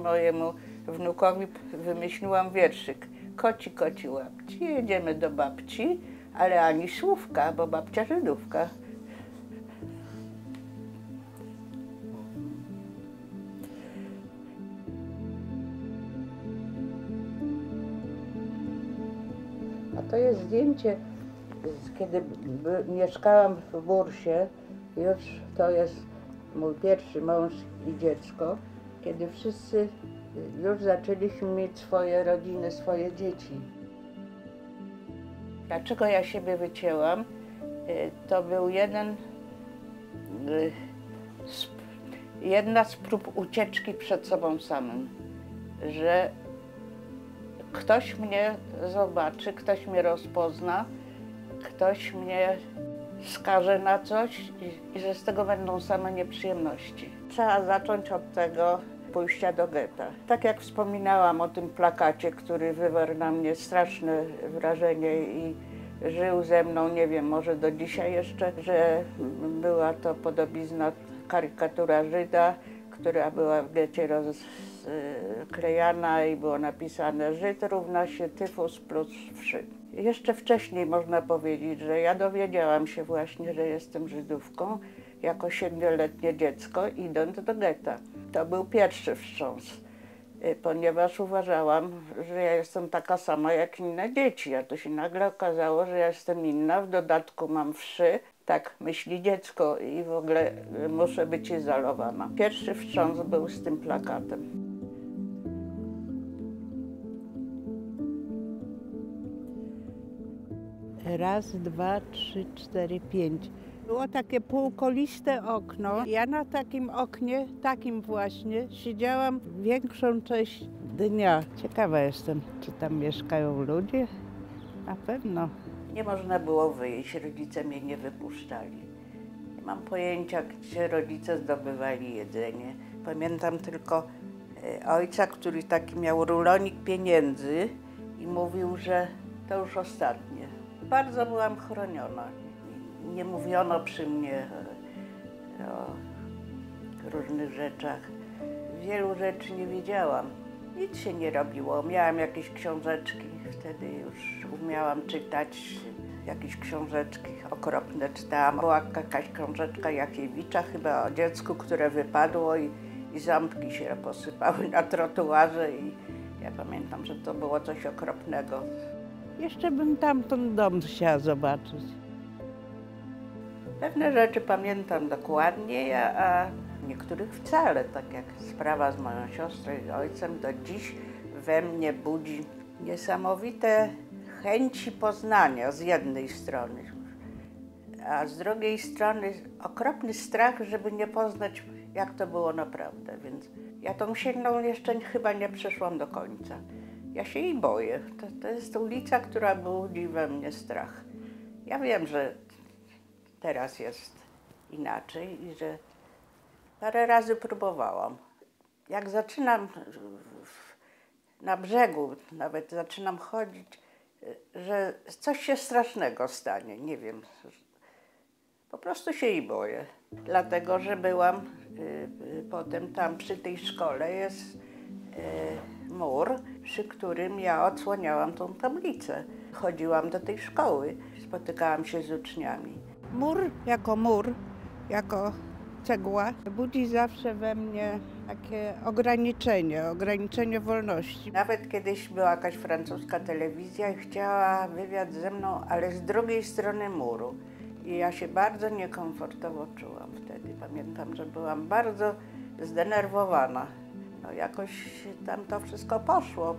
mojemu wnukowi wymyśliłam wierszyk. Koci, koci łapci, jedziemy do babci, ale ani słówka, bo babcia Żydówka. A to jest zdjęcie, kiedy mieszkałam w Bursie, już to jest mój pierwszy mąż i dziecko, kiedy wszyscy już zaczęliśmy mieć swoje rodziny, swoje dzieci. Dlaczego ja siebie wycięłam? To był jedna z prób ucieczki przed sobą samym, że ktoś mnie zobaczy, ktoś mnie rozpozna, ktoś mnie skaże na coś i że z tego będą same nieprzyjemności. Trzeba zacząć od tego pójścia do getta. Tak jak wspominałam o tym plakacie, który wywarł na mnie straszne wrażenie i żył ze mną, nie wiem, może do dzisiaj jeszcze, że była to podobizna, karykatura Żyda, która była w getcie rozklejana i było napisane: Żyd równa się tyfus plus wszy. Jeszcze wcześniej można powiedzieć, że ja dowiedziałam się właśnie, że jestem Żydówką jako 7-letnie dziecko, idąc do getta. To był pierwszy wstrząs, ponieważ uważałam, że ja jestem taka sama jak inne dzieci, a to się nagle okazało, że ja jestem inna, w dodatku mam wszy, tak myśli dziecko i w ogóle muszę być izolowana. Pierwszy wstrząs był z tym plakatem. Raz, dwa, trzy, cztery, pięć. Było takie półkoliste okno. Ja na takim oknie, takim właśnie, siedziałam większą część dnia. Ciekawa jestem, czy tam mieszkają ludzie? Na pewno. Nie można było wyjść, rodzice mnie nie wypuszczali. Nie mam pojęcia, gdzie rodzice zdobywali jedzenie. Pamiętam tylko ojca, który taki miał rulonik pieniędzy i mówił, że to już ostatnie. Bardzo byłam chroniona. Nie mówiono przy mnie o różnych rzeczach. Wielu rzeczy nie wiedziałam. Nic się nie robiło. Miałam jakieś książeczki, wtedy już umiałam czytać. Jakieś książeczki okropne czytałam. Była jakaś książeczka Jakiewicza chyba o dziecku, które wypadło i ząbki się posypały na trotuarze i ja pamiętam, że to było coś okropnego. Jeszcze bym tamten dom chciała zobaczyć. Pewne rzeczy pamiętam dokładnie, a niektórych wcale, tak jak sprawa z moją siostrą i ojcem, do dziś we mnie budzi niesamowite chęci poznania z jednej strony, a z drugiej strony okropny strach, żeby nie poznać, jak to było naprawdę, więc ja tą Sienną jeszcze chyba nie przeszłam do końca. Ja się jej boję. To jest ulica, która budzi we mnie strach. Ja wiem, że teraz jest inaczej i że parę razy próbowałam. Jak zaczynam na brzegu, nawet zaczynam chodzić, że coś się strasznego stanie, nie wiem. Po prostu się jej boję. Dlatego, że byłam potem tam przy tej szkole jest mur, przy którym ja odsłaniałam tą tablicę. Chodziłam do tej szkoły, spotykałam się z uczniami. Mur, jako cegła, budzi zawsze we mnie takie ograniczenie wolności. Nawet kiedyś była jakaś francuska telewizja i chciała wywiad ze mną, ale z drugiej strony muru. I ja się bardzo niekomfortowo czułam wtedy. Pamiętam, że byłam bardzo zdenerwowana. No jakoś tam to wszystko poszło.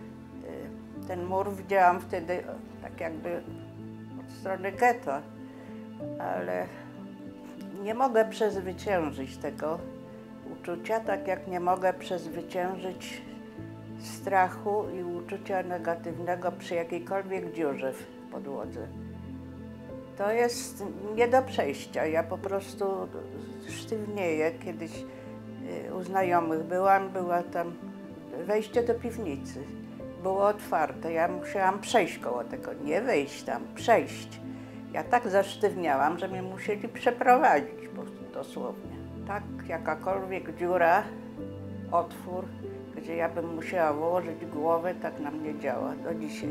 Ten mur widziałam wtedy tak jakby od strony getta, ale nie mogę przezwyciężyć tego uczucia, tak jak nie mogę przezwyciężyć strachu i uczucia negatywnego przy jakiejkolwiek dziurze w podłodze. To jest nie do przejścia. Ja po prostu sztywnieję. Kiedyś u znajomych była tam wejście do piwnicy. Było otwarte. Ja musiałam przejść koło tego. Nie wejść tam, przejść. Ja tak zasztywniałam, że mnie musieli przeprowadzić dosłownie. Tak, jakakolwiek dziura, otwór gdzie ja bym musiała włożyć głowę, tak na mnie działa do dzisiaj.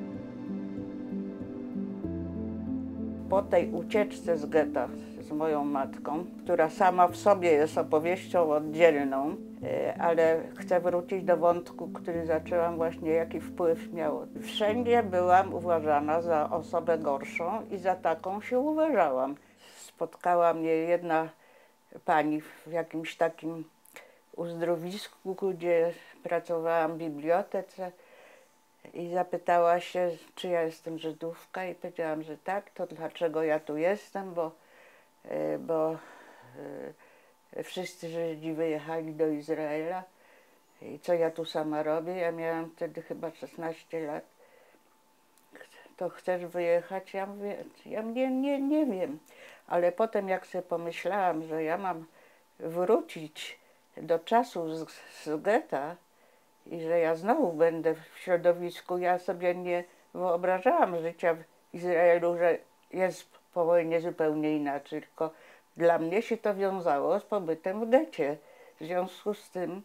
Po tej ucieczce z getta z moją matką, która sama w sobie jest opowieścią oddzielną, ale chcę wrócić do wątku, który zaczęłam właśnie, jaki wpływ miało. Wszędzie byłam uważana za osobę gorszą i za taką się uważałam. Spotkała mnie jedna pani w jakimś takim uzdrowisku, gdzie pracowałam w bibliotece i zapytała się, czy ja jestem Żydówka i powiedziałam, że tak. To dlaczego ja tu jestem, bo wszyscy Żydzi wyjechali do Izraela i co ja tu sama robię. Ja miałam wtedy chyba 16 lat. To chcesz wyjechać? Ja mówię, nie wiem. Ale potem jak sobie pomyślałam, że ja mam wrócić do czasu z getta i że ja znowu będę w środowisku, ja sobie nie wyobrażałam życia w Izraelu, że jest po wojnie zupełnie inaczej, tylko dla mnie się to wiązało z pobytem w getcie. W związku z tym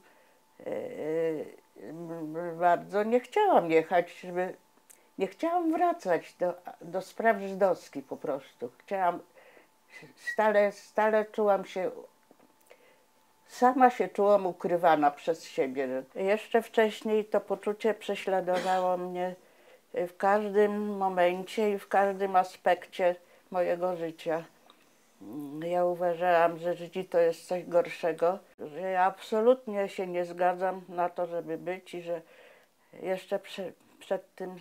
bardzo nie chciałam jechać, nie chciałam wracać do spraw żydowskich po prostu. Stale czułam się, sama się czułam ukrywana przez siebie. Jeszcze wcześniej to poczucie prześladowało mnie w każdym momencie i w każdym aspekcie mojego życia. Ja uważałam, że Żydzi to jest coś gorszego, że ja absolutnie się nie zgadzam na to, żeby być i że jeszcze przed tym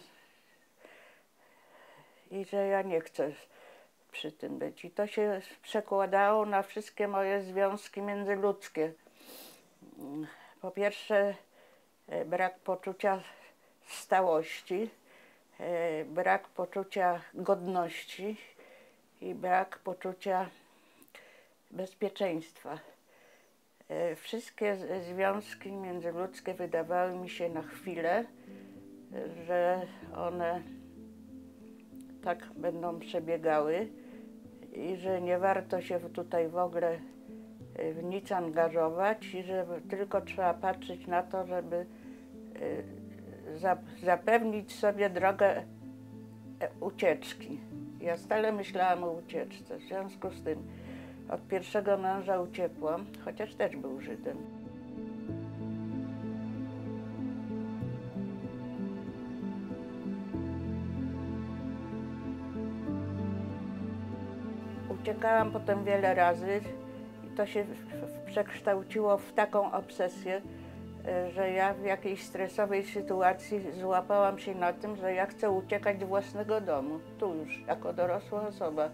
i że ja nie chcę przy tym być. I to się przekładało na wszystkie moje związki międzyludzkie. Po pierwsze, brak poczucia stałości, brak poczucia godności i brak poczucia bezpieczeństwa. Wszystkie związki międzyludzkie wydawały mi się na chwilę, że one tak będą przebiegały i że nie warto się tutaj w ogóle w nic angażować i że tylko trzeba patrzeć na to, żeby zapewnić sobie drogę ucieczki. Ja stale myślałam o ucieczce. W związku z tym od pierwszego męża uciekłam, chociaż też był Żydem. Uciekałam potem wiele razy i to się przekształciło w taką obsesję, że ja w jakiejś stresowej sytuacji złapałam się na tym, że ja chcę uciekać z własnego domu, tu już, jako dorosła osoba,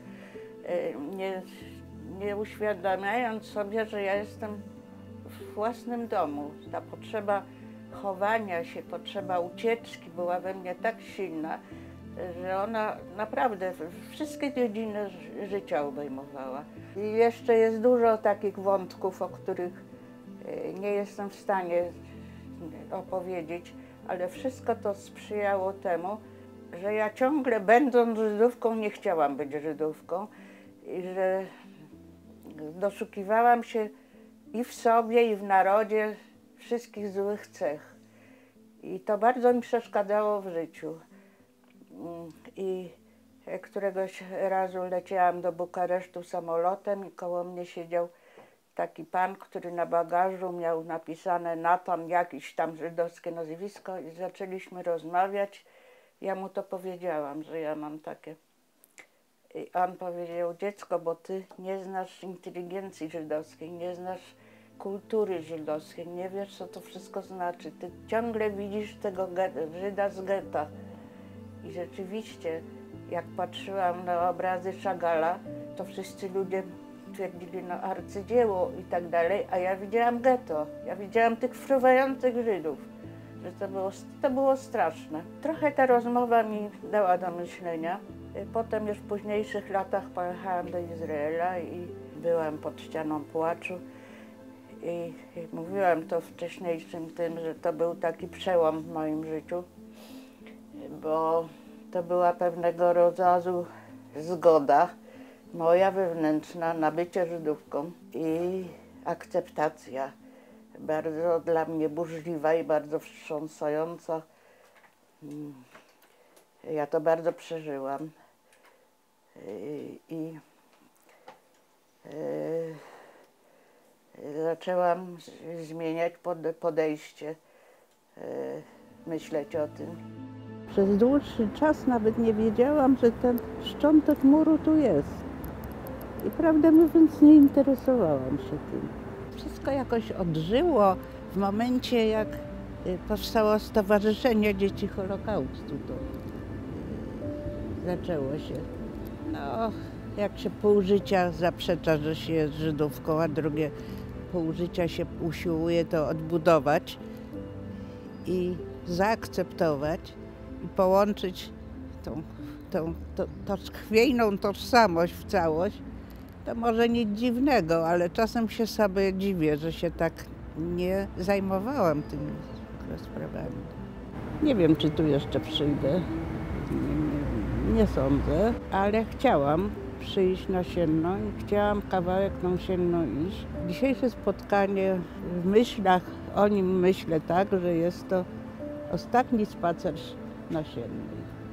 nie uświadamiając sobie, że ja jestem w własnym domu. Ta potrzeba chowania się, potrzeba ucieczki była we mnie tak silna, że ona naprawdę wszystkie dziedziny życia obejmowała. I jeszcze jest dużo takich wątków, o których nie jestem w stanie opowiedzieć, ale wszystko to sprzyjało temu, że ja ciągle będąc Żydówką nie chciałam być Żydówką i że doszukiwałam się i w sobie, i w narodzie wszystkich złych cech. I to bardzo mi przeszkadzało w życiu. I któregoś razu leciałam do Bukaresztu samolotem i koło mnie siedział taki pan, który na bagażu miał napisane Natan, jakieś tam żydowskie nazwisko i zaczęliśmy rozmawiać. Ja mu to powiedziałam, że ja mam takie. I on powiedział, dziecko, bo ty nie znasz inteligencji żydowskiej, nie znasz kultury żydowskiej, nie wiesz, co to wszystko znaczy. Ty ciągle widzisz tego Żyda z getta. I rzeczywiście, jak patrzyłam na obrazy Chagalla, to wszyscy ludzie twierdzili, no arcydzieło i tak dalej, a ja widziałam getto. Ja widziałam tych fruwających Żydów, że to było straszne. Trochę ta rozmowa mi dała do myślenia. Potem już w późniejszych latach pojechałam do Izraela i byłam pod ścianą płaczu i mówiłam to wcześniejszym tym, że to był taki przełom w moim życiu, bo to była pewnego rodzaju zgoda moja wewnętrzna na bycie Żydówką i akceptacja, bardzo dla mnie burzliwa i bardzo wstrząsająca. Ja to bardzo przeżyłam. I zaczęłam zmieniać podejście, myśleć o tym. Przez dłuższy czas nawet nie wiedziałam, że ten szczątek muru tu jest. I prawdę mówiąc, nie interesowałam się tym. Wszystko jakoś odżyło w momencie, jak powstało Stowarzyszenie Dzieci Holokaustu. To zaczęło się. No, jak się pół życia zaprzecza, że się jest Żydówką, a drugie pół życia się usiłuje to odbudować i zaakceptować i połączyć tą chwiejną tożsamość w całość, to może nic dziwnego, ale czasem się sobie dziwię, że się tak nie zajmowałam tymi sprawami. Nie wiem, czy tu jeszcze przyjdę. Nie sądzę, ale chciałam przyjść na Sienno i chciałam kawałek na Sienno iść. Dzisiejsze spotkanie w myślach, o nim myślę tak, że jest to ostatni spacer na Siennej.